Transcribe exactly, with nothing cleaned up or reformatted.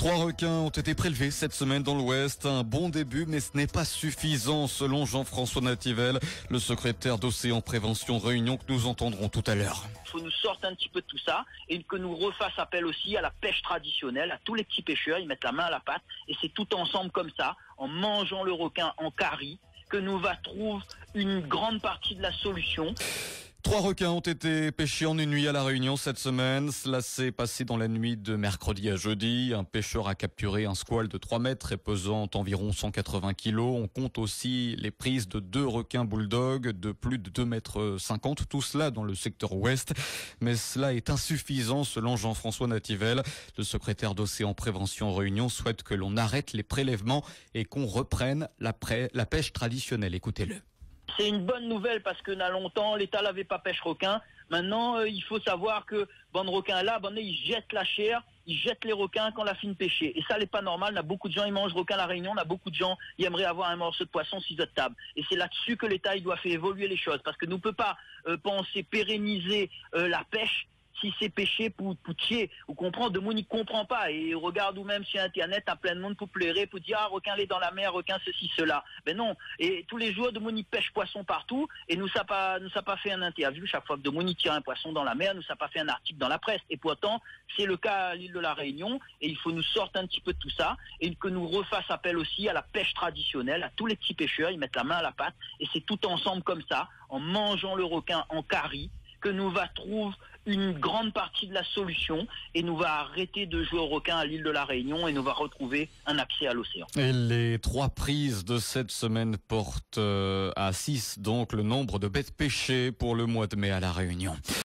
Trois requins ont été prélevés cette semaine dans l'Ouest. Un bon début, mais ce n'est pas suffisant selon Jean-François Nativel, le secrétaire d'Océan Prévention Réunion que nous entendrons tout à l'heure. Il faut nous sortir un petit peu de tout ça et que nous refasse appel aussi à la pêche traditionnelle, à tous les petits pêcheurs. Ils mettent la main à la pâte et c'est tout ensemble comme ça, en mangeant le requin en carie, que nous va trouver une grande partie de la solution. Trois requins ont été pêchés en une nuit à La Réunion cette semaine. Cela s'est passé dans la nuit de mercredi à jeudi. Un pêcheur a capturé un squale de trois mètres et pesant environ cent quatre-vingts kilos. On compte aussi les prises de deux requins bulldog de plus de deux mètres cinquante. Tout cela dans le secteur ouest. Mais cela est insuffisant selon Jean-François Nativel. Le secrétaire d'Océan Prévention Réunion souhaite que l'on arrête les prélèvements et qu'on reprenne la, pré- la pêche traditionnelle. Écoutez-le. C'est une bonne nouvelle parce que dans longtemps, l'État n'avait pas pêche requin. Maintenant, euh, il faut savoir que bon requin là, bon, ils jettent la chair, ils jettent les requins quand la fin de pêcher. Et ça n'est pas normal. On a beaucoup de gens, ils mangent requin à La Réunion. On a beaucoup de gens, ils aimeraient avoir un morceau de poisson sur notre table. Et c'est là-dessus que l'État il doit faire évoluer les choses. Parce que nous ne peut pas euh, penser pérenniser euh, la pêche si c'est pêché pour, pour tuer. Vous comprenez, de monde, il comprend pas. Et regarde ou même sur Internet, à plein de monde pour pleurer, pour dire, ah, requin est dans la mer, requin ceci, cela. Ben non. Et tous les jours, de monde, il pêche poisson partout. Et nous, ça pas, nous, ça pas fait un interview. Chaque fois que de monde, il tire un poisson dans la mer, nous, ça pas fait un article dans la presse. Et pourtant, c'est le cas à l'île de la Réunion. Et il faut nous sortir un petit peu de tout ça. Et que nous refasse appel aussi à la pêche traditionnelle, à tous les petits pêcheurs. Ils mettent la main à la pâte. Et c'est tout ensemble comme ça, en mangeant le requin en carie, que nous va trouver une grande partie de la solution et nous va arrêter de jouer au requin à l'île de la Réunion et nous va retrouver un accès à l'océan. Et les trois prises de cette semaine portent à six donc le nombre de bêtes pêchées pour le mois de mai à La Réunion.